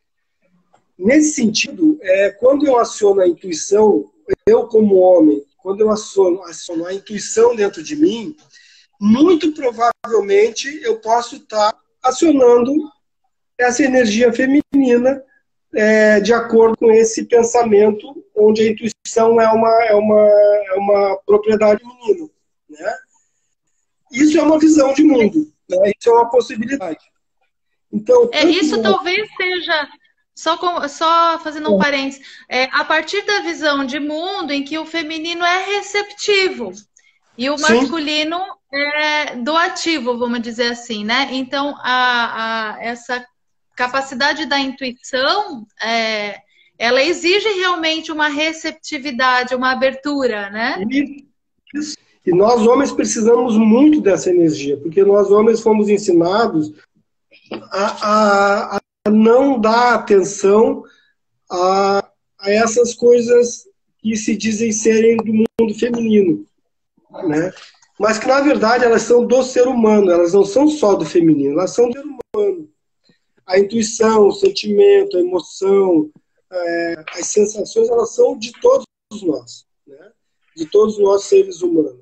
Speaker 2: Nesse sentido, é, quando eu aciono a intuição, eu como homem, quando eu aciono, aciono a intuição dentro de mim, muito provavelmente eu posso estar acionando essa energia feminina é, de acordo com esse pensamento, onde a intuição é uma, é uma, é uma propriedade feminina, né? Isso é uma visão de mundo, né? Isso é uma possibilidade. Então,
Speaker 1: é, isso talvez seja, só, com, só fazendo um parênteses, é, a partir da visão de mundo em que o feminino é receptivo e o masculino Sim. é doativo, vamos dizer assim, né? Então, a, a, essa capacidade da intuição, é, ela exige realmente uma receptividade, uma abertura, né?
Speaker 2: Isso. E nós homens precisamos muito dessa energia, porque nós homens fomos ensinados a, a, a não dar atenção a, a essas coisas que se dizem serem do mundo feminino, né? Mas que, na verdade, elas são do ser humano, elas não são só do feminino, elas são do ser humano. A intuição, o sentimento, a emoção, é, as sensações, elas são de todos nós, né? De todos nós seres humanos.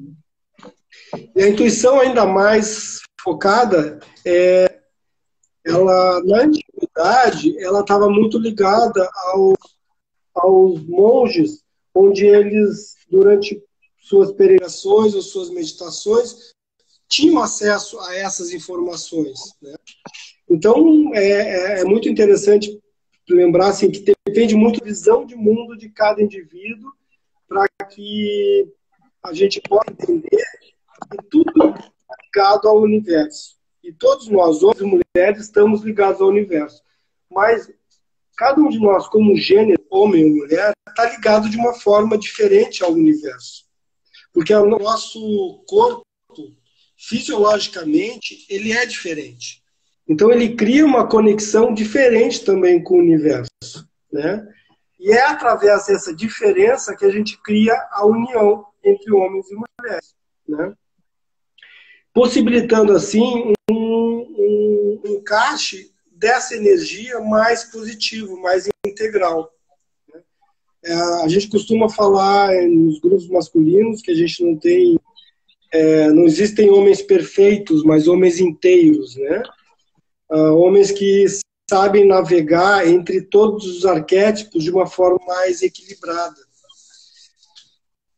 Speaker 2: E a intuição ainda mais focada, é, ela, na antiguidade, ela estava muito ligada ao, aos monges, onde eles, durante suas peregrinações ou suas meditações, tinham acesso a essas informações, né? Então, é, é muito interessante lembrar assim, que depende muito da visão de mundo de cada indivíduo para que a gente possa entender que tudo é ligado ao universo. E todos nós, homens e mulheres, estamos ligados ao universo. Mas cada um de nós, como gênero, homem ou mulher, está ligado de uma forma diferente ao universo. Porque o nosso corpo, fisiologicamente, ele é diferente. Então, ele cria uma conexão diferente também com o universo, né? E é através dessa diferença que a gente cria a união entre homens e mulheres, né? Possibilitando, assim, um, um, um encaixe dessa energia mais positivo, mais integral. Né? É, a gente costuma falar nos grupos masculinos que a gente não tem... É, não existem homens perfeitos, mas homens inteiros, né? Uh, homens que sabem navegar entre todos os arquétipos de uma forma mais equilibrada,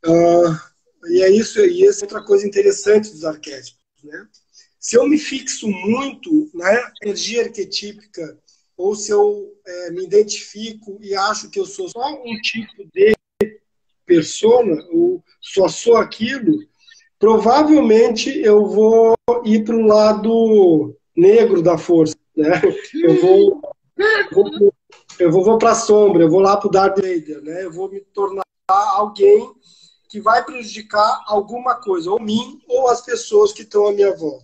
Speaker 2: Uh, e é isso, e essa é outra coisa interessante dos arquétipos, né? Se eu me fixo muito na energia arquetípica, ou se eu é, me identifico e acho que eu sou só um tipo de persona, ou só sou aquilo, provavelmente eu vou ir para o lado negro da força, né? Eu vou, vou eu vou, vou para a sombra, eu vou lá para o Darth Vader, né? Eu vou me tornar alguém que vai prejudicar alguma coisa, ou mim, ou as pessoas que estão à minha volta.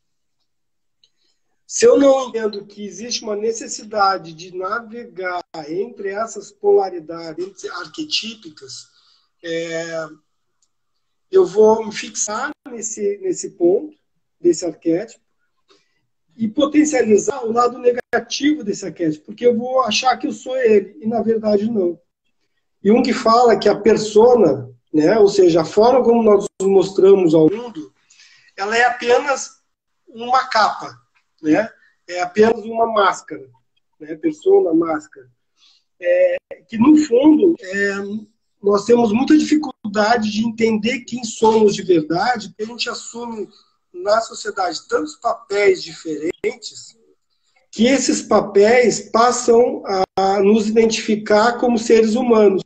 Speaker 2: Se eu não entendo que existe uma necessidade de navegar entre essas polaridades, entre arquetípicas, é, eu vou me fixar nesse, nesse ponto, desse arquétipo, e potencializar o lado negativo desse arquétipo, porque eu vou achar que eu sou ele, e na verdade não. E um que fala que a persona, né, ou seja, a forma como nós nos mostramos ao mundo, ela é apenas uma capa, né? É apenas uma máscara, né? Persona, máscara. É, que, no fundo, é, nós temos muita dificuldade de entender quem somos de verdade, porque a gente assume na sociedade tantos papéis diferentes que esses papéis passam a nos identificar como seres humanos.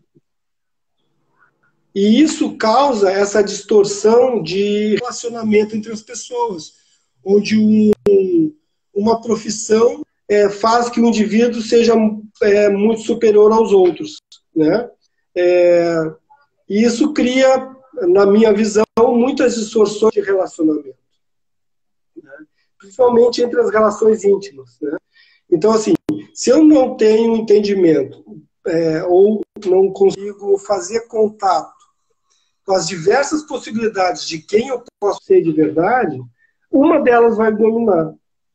Speaker 2: E isso causa essa distorção de relacionamento entre as pessoas, onde um, uma profissão é, faz que o indivíduo seja é, muito superior aos outros, né? É, e isso cria, na minha visão, muitas distorções de relacionamento, né? Principalmente entre as relações íntimas, né? Então, assim, se eu não tenho entendimento é, ou não consigo fazer contato com as diversas possibilidades de quem eu posso ser de verdade, uma delas vai dominar.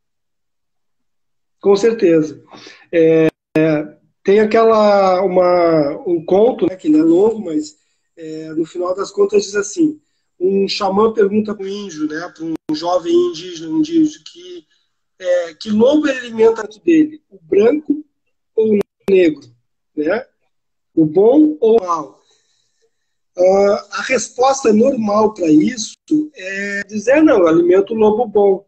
Speaker 2: Com certeza. É, é, tem aquela, uma, um conto, né, que não é longo, mas é, no final das contas diz assim, um xamã pergunta para um índio, né, para um jovem indígena, um indígena, que, é, que lobo ele alimenta dele, o branco ou o negro, né? O bom ou o mal? Uh, a resposta normal para isso é dizer, não, eu alimento o lobo bom.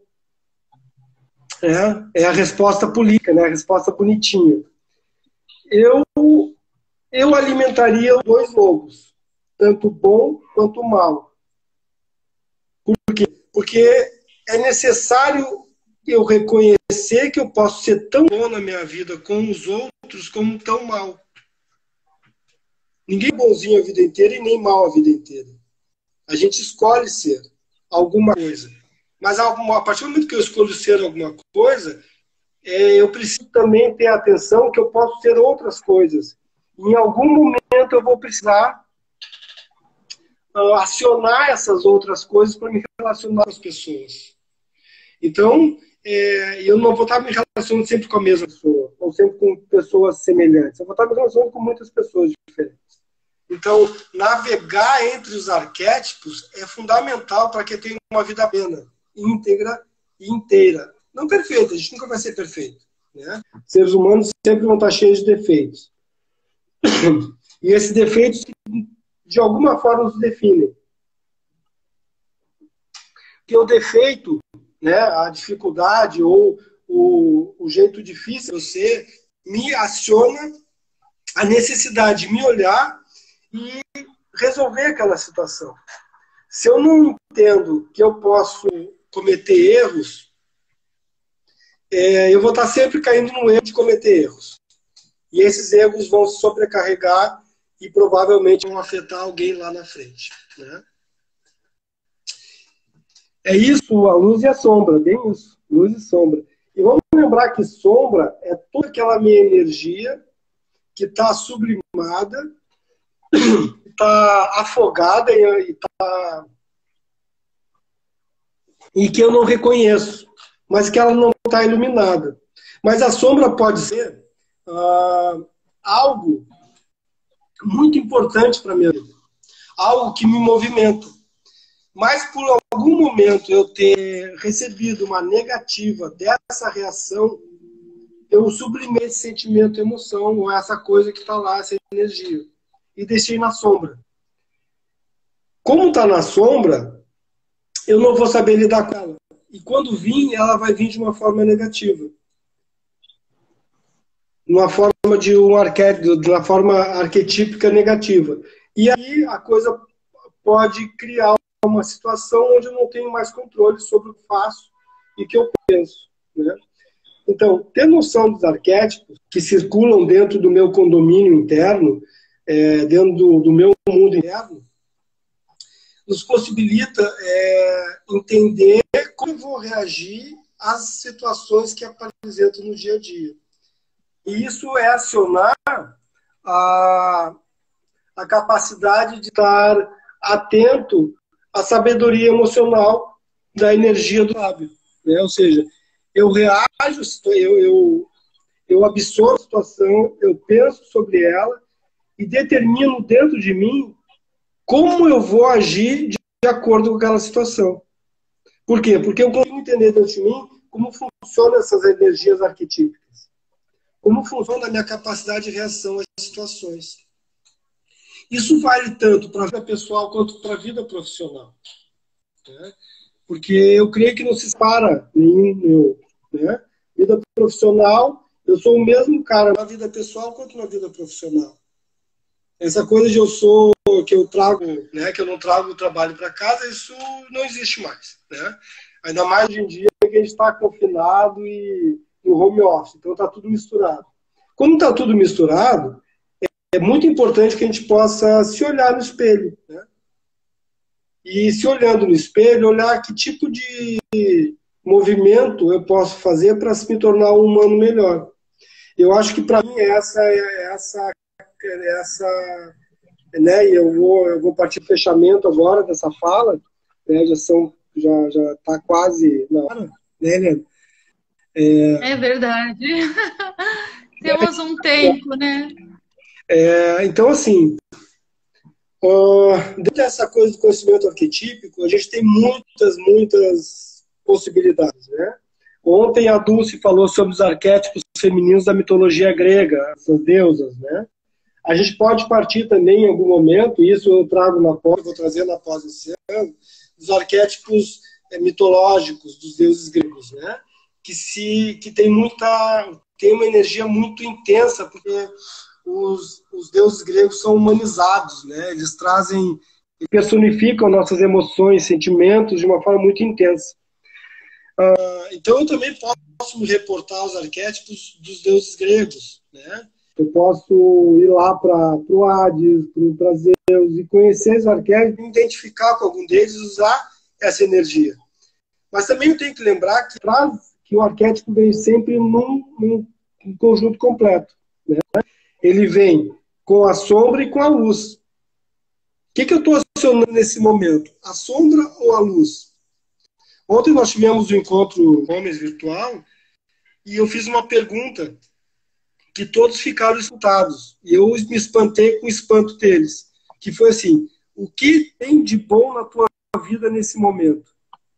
Speaker 2: É, é a resposta política, né? A resposta bonitinha. Eu, eu alimentaria os dois lobos, tanto bom quanto mal. Por quê? Porque é necessário eu reconhecer que eu posso ser tão bom na minha vida com os outros como tão mal. Ninguém é bonzinho a vida inteira e nem mal a vida inteira. A gente escolhe ser alguma coisa. Mas a partir do momento que eu escolho ser alguma coisa, é, eu preciso também ter atenção que eu posso ser outras coisas. Em algum momento eu vou precisar uh, acionar essas outras coisas para me relacionar com as pessoas. Então, é, eu não vou estar me relacionando sempre com a mesma pessoa, ou sempre com pessoas semelhantes. Eu vou estar me relacionando com muitas pessoas diferentes. Então, navegar entre os arquétipos é fundamental para que tenha uma vida plena, íntegra e inteira. Não perfeita, a gente nunca vai ser perfeito, né? Seres humanos sempre vão estar cheios de defeitos. E esses defeitos, de alguma forma, nos definem. Porque o defeito, né, a dificuldade ou o, o jeito difícil de você me aciona a necessidade de me olhar e resolver aquela situação. Se eu não entendo que eu posso cometer erros, é, eu vou estar sempre caindo no erro de cometer erros. E esses erros vão se sobrecarregar e provavelmente vão afetar alguém lá na frente, né? É isso, a luz e a sombra, bem isso, luz e sombra. E vamos lembrar que sombra é toda aquela minha energia que está sublimada, está afogada e, e, tá, e que eu não reconheço, mas que ela não está iluminada. Mas a sombra pode ser uh, algo muito importante para a minha vida, algo que me movimenta. Mas por algum momento eu ter recebido uma negativa dessa reação, eu sublimei esse sentimento, emoção, ou essa coisa que está lá, essa energia, e deixei na sombra. Como está na sombra, eu não vou saber lidar com ela. E quando vir, ela vai vir de uma forma negativa. Uma forma de um arquétipo, de uma forma arquetípica negativa. E aí a coisa pode criar uma situação onde eu não tenho mais controle sobre o que faço e o que eu penso, né? Então, ter noção dos arquétipos que circulam dentro do meu condomínio interno, é, dentro do, do meu mundo interno, nos possibilita é, entender como eu vou reagir às situações que apresentam no dia a dia. E isso é acionar a, a capacidade de estar atento à sabedoria emocional da energia do lábio, né? Ou seja, eu reajo, eu, eu, eu absorvo a situação, eu penso sobre ela e determino dentro de mim como eu vou agir de acordo com aquela situação. Por quê? Porque eu consigo entender dentro de mim como funcionam essas energias arquetípicas. Como funciona a minha capacidade de reação às situações. Isso vale tanto para a vida pessoal quanto para a vida profissional, né? Porque eu creio que não se separa nenhum meu, né? Vida profissional, eu sou o mesmo cara na vida pessoal quanto na vida profissional. Essa coisa de eu sou, que eu trago, né, que eu não trago o trabalho para casa, isso não existe mais, né? Ainda mais hoje em dia que a gente está confinado e no home office, então está tudo misturado. Como está tudo misturado, é muito importante que a gente possa se olhar no espelho, né? E se olhando no espelho, olhar que tipo de movimento eu posso fazer para me tornar um humano melhor. Eu acho que para mim essa é essa essa, né? E eu vou eu vou partir do fechamento agora dessa fala, né? Já são já já está quase na hora, né, Helena?
Speaker 1: É, é verdade. Temos um tempo, né?
Speaker 2: É, então, assim, uh, dentro dessa coisa do conhecimento arquetípico, a gente tem muitas, muitas possibilidades, né? Ontem a Dulce falou sobre os arquétipos femininos da mitologia grega, essas deusas, né? A gente pode partir também em algum momento, isso eu trago na pós, vou trazer na pós esse ano, dos arquétipos é, mitológicos dos deuses gregos, né? Que, se, que tem, muita, tem uma energia muito intensa, porque os, os deuses gregos são humanizados, né? Eles trazem, personificam nossas emoções, sentimentos de uma forma muito intensa. Uh, então eu também posso me reportar aos arquétipos dos deuses gregos, né? Eu posso ir lá para o Hades, para Zeus, e conhecer os arquétipos, identificar com algum deles e usar essa energia. Mas também eu tenho que lembrar que, que o arquétipo vem sempre num, num conjunto completo, né? Ele vem com a sombra e com a luz. O que, que eu estou acionando nesse momento? A sombra ou a luz? Ontem nós tivemos um encontro Homens Virtual e eu fiz uma pergunta que todos ficaram espantados. E eu me espantei com o espanto deles. Que foi assim, o que tem de bom na tua vida nesse momento?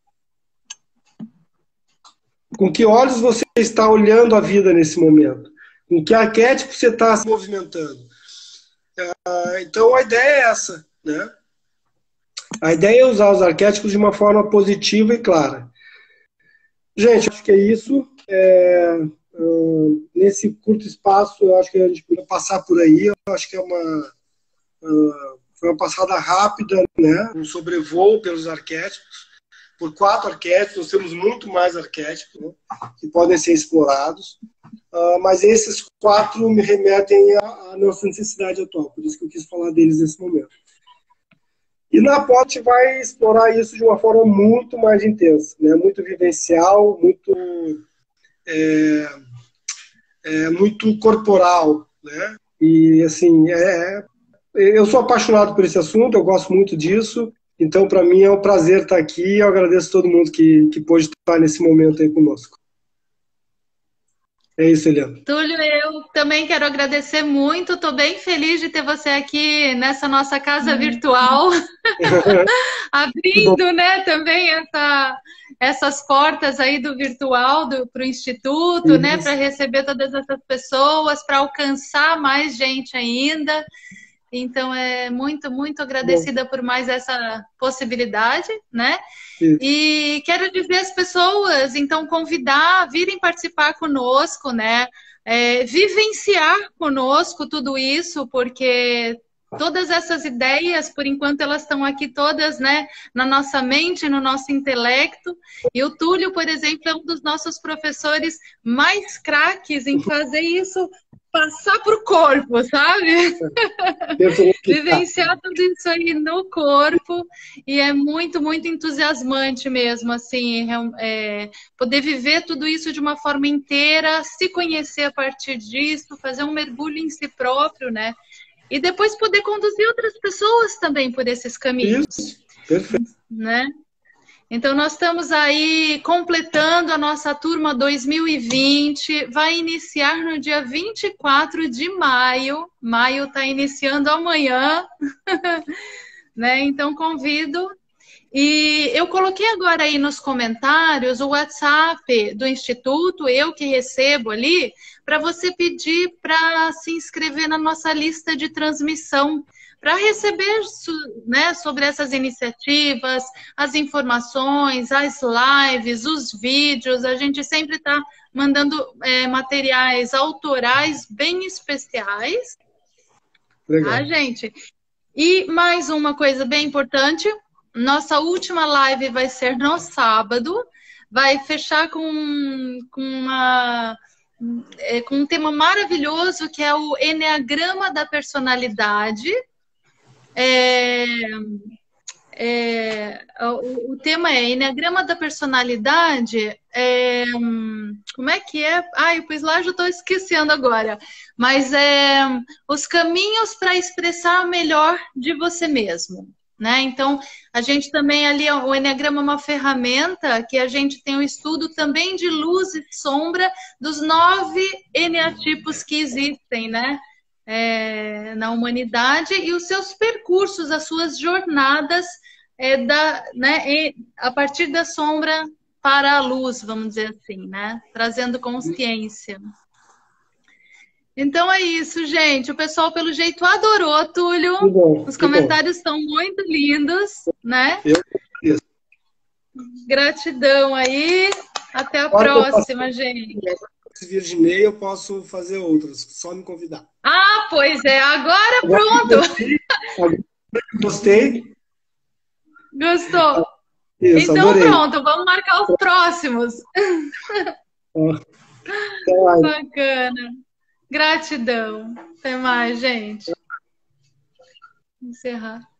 Speaker 2: Com que olhos você está olhando a vida nesse momento? Com que arquétipo você está se movimentando? Então a ideia é essa, né? A ideia é usar os arquétipos de uma forma positiva e clara. Gente, acho que é isso. É... Uh, nesse curto espaço, eu acho que a gente podia passar por aí. Eu acho que é uma, uh, foi uma passada rápida, né? Um sobrevoo pelos arquétipos. Por quatro arquétipos, nós temos muito mais arquétipos, né, que podem ser explorados. Uh, mas esses quatro me remetem à, à nossa necessidade atual. Por isso que eu quis falar deles nesse momento. E na P O T vai explorar isso de uma forma muito mais intensa, né? Muito vivencial, muito... É, é muito corporal, né? E assim, é, eu sou apaixonado por esse assunto, eu gosto muito disso, então para mim é um prazer estar aqui e eu agradeço a todo mundo que, que pôde estar nesse momento aí conosco. É isso, Eliana.
Speaker 1: Túlio, eu também quero agradecer muito, estou bem feliz de ter você aqui nessa nossa casa virtual, abrindo, né, também essa, essas portas aí do virtual para o Instituto, isso, né, para receber todas essas pessoas, para alcançar mais gente ainda. Então, é muito, muito agradecida Bom. por mais essa possibilidade, né?
Speaker 2: Isso.
Speaker 1: E quero dizer às pessoas, então, convidar, virem participar conosco, né? É, vivenciar conosco tudo isso, porque todas essas ideias, por enquanto, elas estão aqui todas, né, na nossa mente, no nosso intelecto. E o Túlio, por exemplo, é um dos nossos professores mais craques em fazer isso passar para o corpo, sabe? Vivenciar tudo isso aí no corpo. E é muito, muito entusiasmante mesmo, assim, é, poder viver tudo isso de uma forma inteira, se conhecer a partir disso, fazer um mergulho em si próprio, né? E depois poder conduzir outras pessoas também por esses caminhos.
Speaker 2: Isso, perfeito.
Speaker 1: Né? Então, nós estamos aí completando a nossa turma dois mil e vinte. Vai iniciar no dia vinte e quatro de maio. Maio está iniciando amanhã. Né? Então, convido. E eu coloquei agora aí nos comentários o WhatsApp do Instituto, eu que recebo ali, para você pedir para se inscrever na nossa lista de transmissão, para receber, né, sobre essas iniciativas, as informações, as lives, os vídeos. A gente sempre está mandando é, materiais autorais bem especiais.
Speaker 2: Legal.
Speaker 1: Tá, gente? E mais uma coisa bem importante, nossa última live vai ser no sábado, vai fechar com, com, uma, é, com um tema maravilhoso que é o Eneagrama da Personalidade. É, é, o, o tema é Eneagrama da Personalidade. É, como é que é? Ai, pois lá já estou esquecendo agora. Mas é os caminhos para expressar melhor de você mesmo. Né? Então, a gente também ali, o Eneagrama é uma ferramenta que a gente tem um estudo também de luz e sombra dos nove eneatipos que existem, né? É, na humanidade e os seus percursos, as suas jornadas é, da, né, a partir da sombra para a luz, vamos dizer assim, né? Trazendo consciência. Então é isso, gente. O pessoal, pelo jeito, adorou, Túlio.
Speaker 2: Que bom,
Speaker 1: Os
Speaker 2: que
Speaker 1: comentários estão muito lindos, né?
Speaker 2: Eu isso.
Speaker 1: Gratidão aí. Até a
Speaker 2: Agora
Speaker 1: próxima,
Speaker 2: posso,
Speaker 1: gente.
Speaker 2: Se vir de e-mail, eu posso fazer outras. Só me convidar.
Speaker 1: Ah, pois é. Agora pronto.
Speaker 2: Gostei. Gostei.
Speaker 1: Gostou?
Speaker 2: Isso,
Speaker 1: então
Speaker 2: adorei.
Speaker 1: pronto, vamos marcar os próximos. Bacana. Gratidão. Até mais, gente. Vou encerrar.